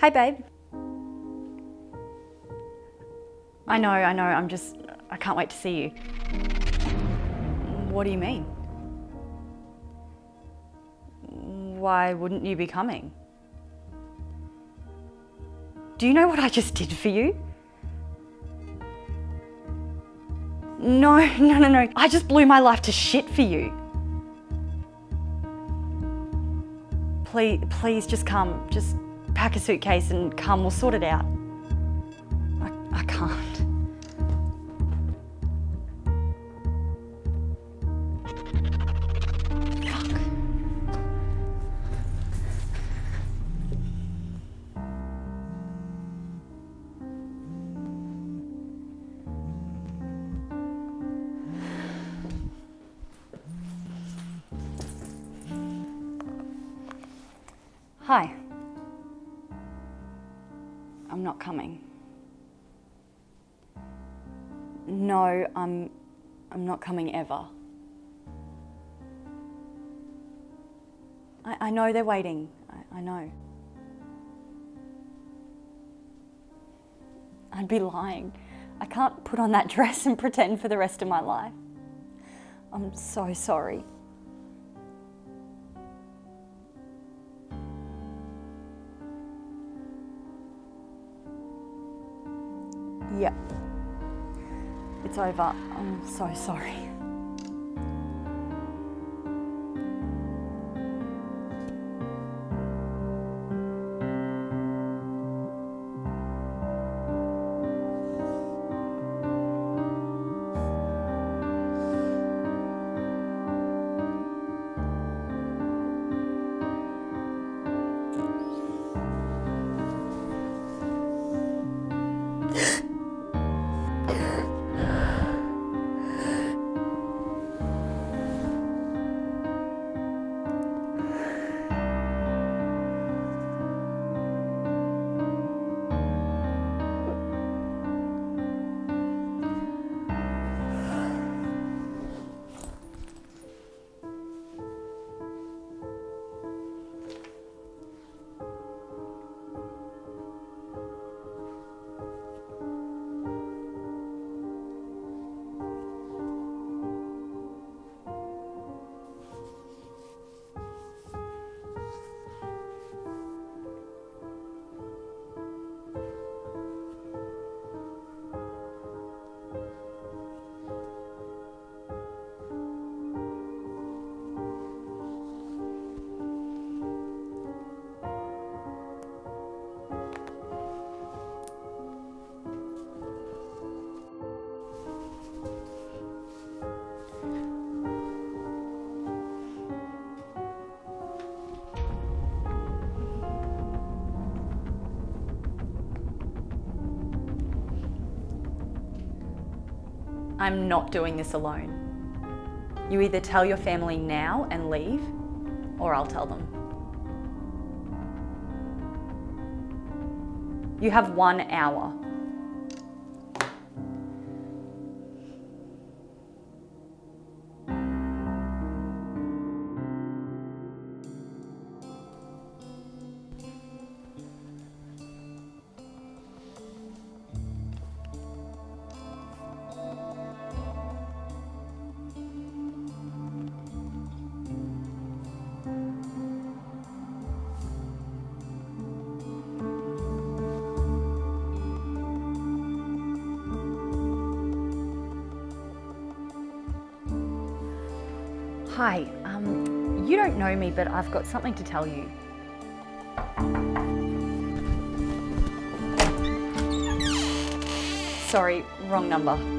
Hi, babe. I know, I can't wait to see you. What do you mean? Why wouldn't you be coming? Do you know what I just did for you? No. I just blew my life to shit for you. Please just come. Just pack a suitcase and come, we'll sort it out. I can't. Fuck. Hi. I'm not coming. No, I'm not coming ever. I know they're waiting. I know. I'd be lying. I can't put on that dress and pretend for the rest of my life. I'm so sorry. Yep. It's over. I'm so sorry. I'm not doing this alone. You either tell your family now and leave, or I'll tell them. You have 1 hour. Hi, you don't know me, but I've got something to tell you. Sorry, wrong number.